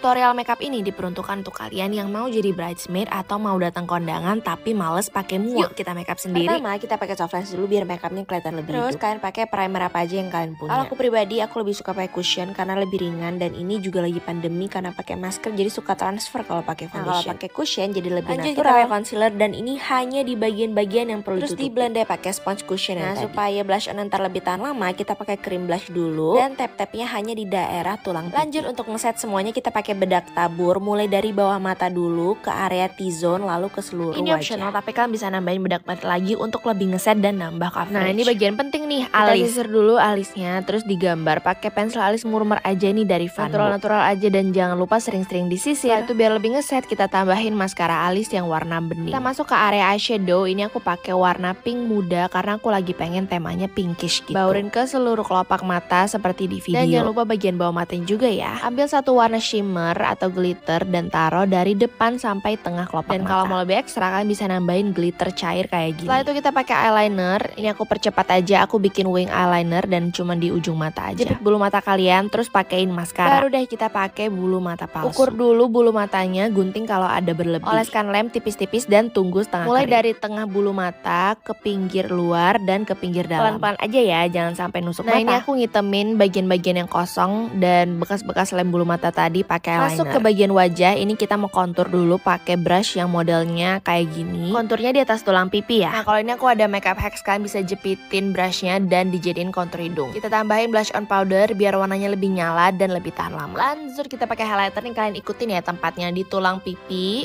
Tutorial makeup ini diperuntukkan untuk kalian yang mau jadi bridesmaid atau mau datang kondangan tapi males pakai muak. Yuk kita makeup sendiri. Pertama kita pakai soft lens dulu biar makeupnya kelihatan lebih hidup. Terus kalian pakai primer apa aja yang kalian punya. Kalau aku pribadi aku lebih suka pakai cushion karena lebih ringan, dan ini juga lagi pandemi karena pakai masker jadi suka transfer kalau pakai foundation. Kalau pakai cushion jadi lebih natural. Lanjut kita pakai concealer, dan ini hanya di bagian-bagian yang perlu ditutupi. Terus di blend deh pakai sponge cushion. Nah supaya blush on ntar lebih tahan lama, kita pakai cream blush dulu dan tap-tapnya hanya di daerah tulang pipi. Lanjut untuk ngeset semuanya kita pakai bedak tabur, mulai dari bawah mata dulu ke area T-zone lalu ke seluruh wajah. Ini optional tapi kalian bisa nambahin bedak mata lagi untuk lebih ngeset dan nambah coverage. Nah ini bagian penting nih, alis. Kita sisir dulu alisnya, terus digambar pakai pensil alis murmur aja nih dari Van Gogh. Natural aja, dan jangan lupa sering-sering disisir. Itu biar lebih ngeset kita tambahin maskara alis yang warna bening. Kita masuk ke area eyeshadow, ini aku pakai warna pink muda karena aku lagi pengen temanya pinkish gitu. Baurin ke seluruh kelopak mata seperti di video. Dan jangan lupa bagian bawah matanya juga ya. Ambil satu warna shimmer atau glitter dan taruh dari depan sampai tengah kelopak mata. Dan kalau mau lebih ekstra kalian bisa nambahin glitter cair kayak gini. Setelah itu kita pakai eyeliner. Ini aku percepat aja, aku bikin wing eyeliner dan cuma di ujung mata aja. Jepit bulu mata kalian terus pakein maskara. Baru deh kita pakai bulu mata palsu. Ukur dulu bulu matanya, gunting kalau ada berlebih. Oleskan lem tipis-tipis dan tunggu setengah mulai kering. Dari tengah bulu mata ke pinggir luar dan ke pinggir dalam. Pelan-pelan aja ya, jangan sampai nusuk mata. Nah ini aku ngitemin bagian-bagian yang kosong dan bekas-bekas lem bulu mata tadi pakai eyeliner. Masuk ke bagian wajah, ini kita mau kontur dulu pakai brush yang modelnya kayak gini. Konturnya di atas tulang pipi ya. Nah kalau ini aku ada makeup hacks, kalian bisa jepitin brushnya dan dijadiin kontur hidung. Kita tambahin blush on powder biar warnanya lebih nyala dan lebih tahan lama. Lanjut kita pakai highlighter nih, kalian ikutin ya tempatnya di tulang pipi,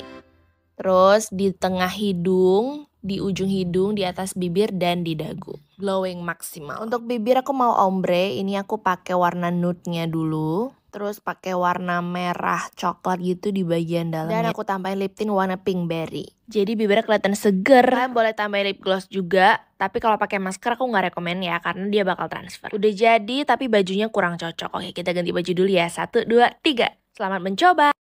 terus di tengah hidung, di ujung hidung, di atas bibir, dan di dagu. Glowing maksimal. Untuk bibir aku mau ombre, ini aku pakai warna nude-nya dulu. Terus pakai warna merah coklat gitu di bagian dalamnya. Dan aku tambahin lip tint warna pink berry. Jadi bibirnya kelihatan seger. Kalian boleh tambahin lip gloss juga. Tapi kalau pakai masker aku nggak rekomen ya, karena dia bakal transfer. Udah jadi tapi bajunya kurang cocok. Oke kita ganti baju dulu ya. 1, 2, 3. Selamat mencoba.